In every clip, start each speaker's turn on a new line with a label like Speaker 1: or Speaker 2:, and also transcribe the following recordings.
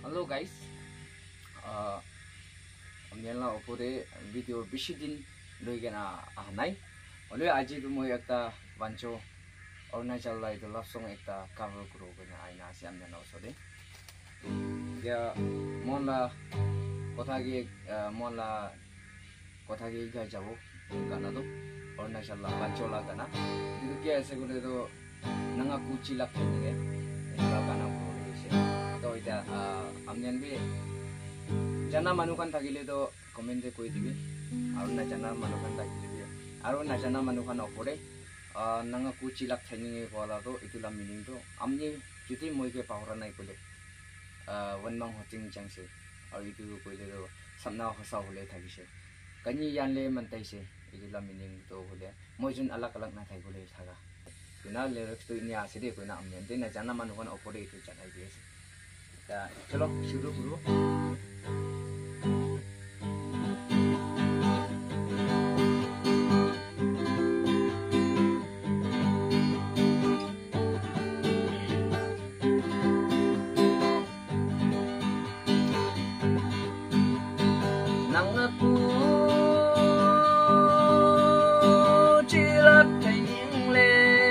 Speaker 1: Hello guys, amnian la opore video bisidin loigena ahnai. Oleh aji tu moi ekta bancho Arunachal la itu love song ekta cover kuro gena aina si amnian la osode. Ya monla kothagi ga jabo kana do Arunachal la bancho la kana. Itu kya ase gune do nanga kuchi lak thenge la kana kuro se. तो इधर हमने भी जना मानुkan thagile to comment de koi dibe aru na jana manukan thagile bi aru na jana manukan opore nanga kuchi lak thaining wala to itula meaning to amni juti moi ke pahora nai kole wanmang hoting changse aru itu koi de to samna hosa hole thagise kani yanle mantai se itula meaning to hole moi jun alak alak na thai kole thaga kuna lyrics to ini aside koina amne de na jana manukan opore itu janai bi चलो शुरू करो nang aku chilat thành le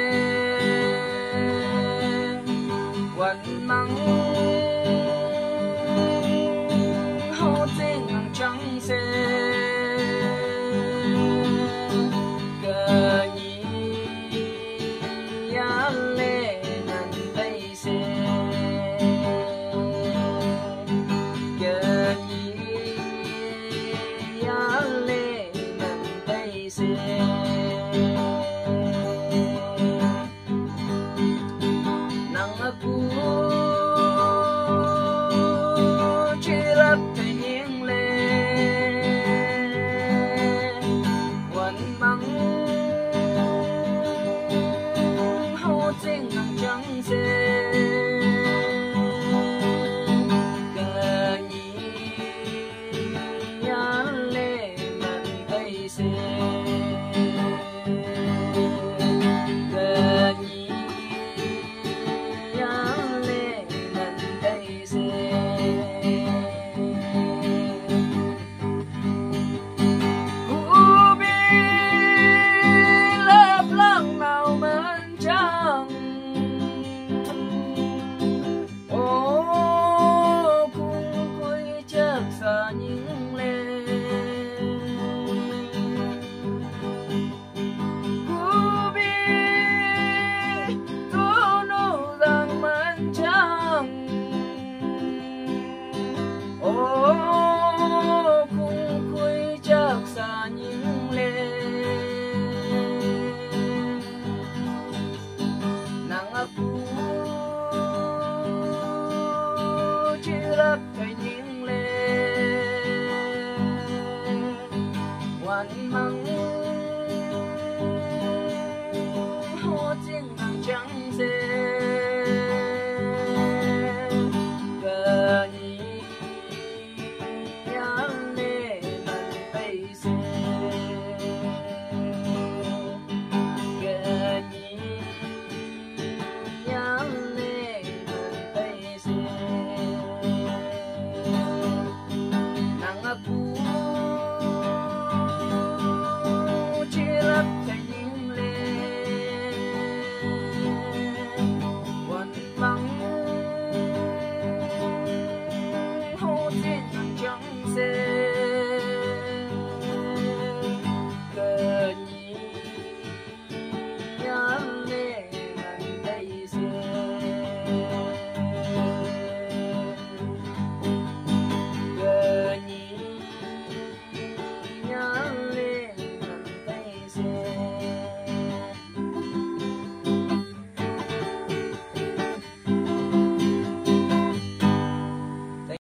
Speaker 1: วันนังHãy